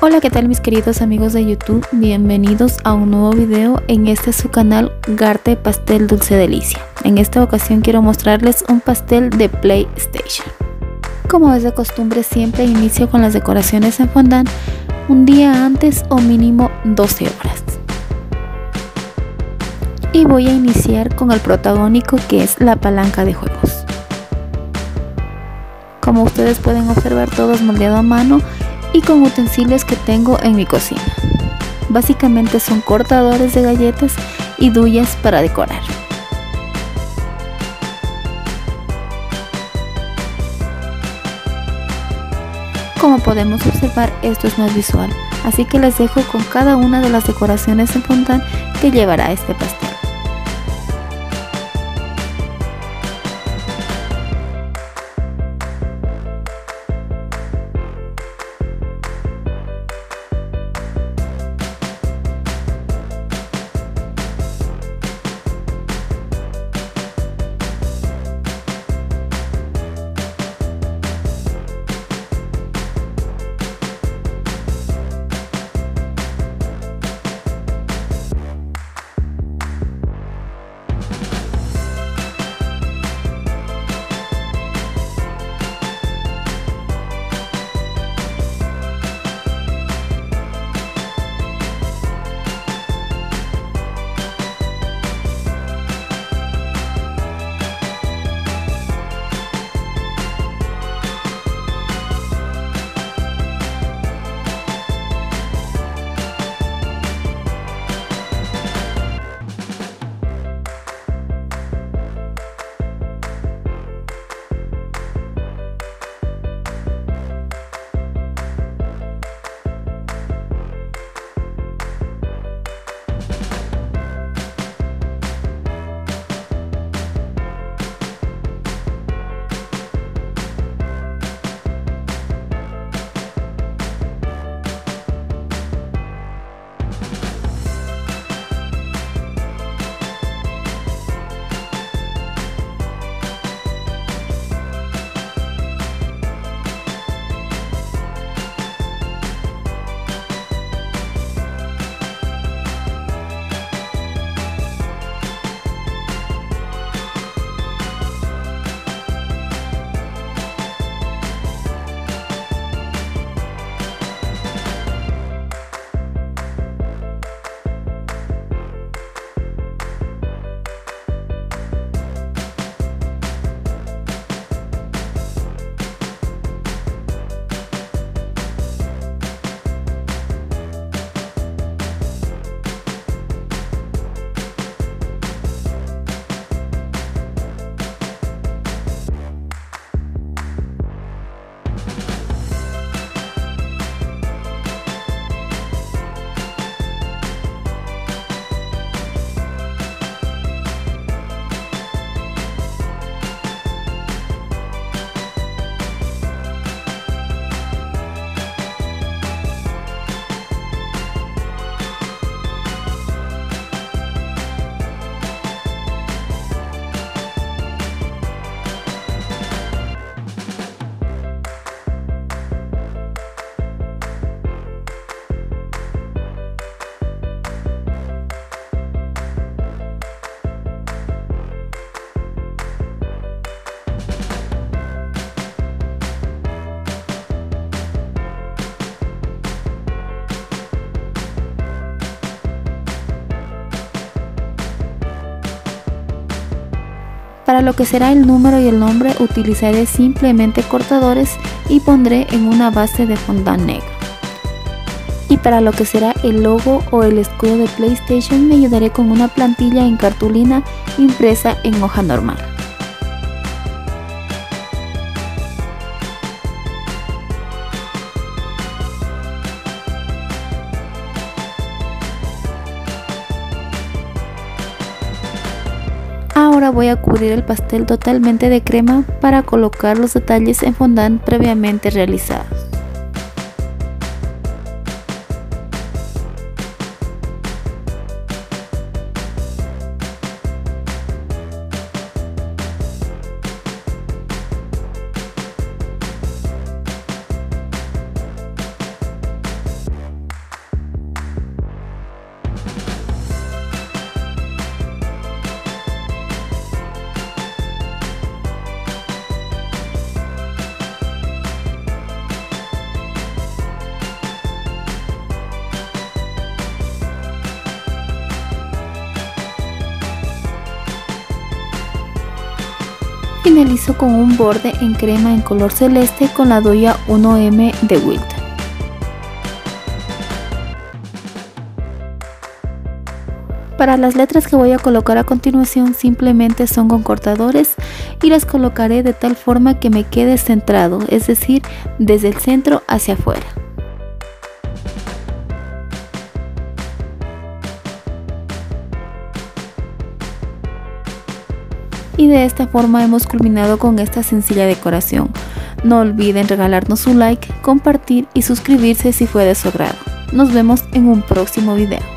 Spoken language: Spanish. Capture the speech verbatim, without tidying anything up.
Hola, ¿qué tal mis queridos amigos de YouTube? Bienvenidos a un nuevo video en este su canal Garte Pastel Dulce Delicia. En esta ocasión quiero mostrarles un pastel de PlayStation. Como es de costumbre, siempre inicio con las decoraciones en fondant un día antes o mínimo doce horas. Y voy a iniciar con el protagónico, que es la palanca de juegos. Como ustedes pueden observar, todo es moldeado a mano y con utensilios que tengo en mi cocina. Básicamente son cortadores de galletas y duyas para decorar. Como podemos observar, esto es más visual, así que les dejo con cada una de las decoraciones en fondant que llevará este pastel. Para lo que será el número y el nombre utilizaré simplemente cortadores y pondré en una base de fondant negro. Y para lo que será el logo o el escudo de PlayStation me ayudaré con una plantilla en cartulina impresa en hoja normal. Ahora voy a cubrir el pastel totalmente de crema para colocar los detalles en fondant previamente realizados. Finalizo con un borde en crema en color celeste con la doya uno eme de Wilton. Para las letras que voy a colocar a continuación simplemente son con cortadores y las colocaré de tal forma que me quede centrado, es decir, desde el centro hacia afuera. Y de esta forma hemos culminado con esta sencilla decoración. No olviden regalarnos un like, compartir y suscribirse si fue de su agrado. Nos vemos en un próximo video.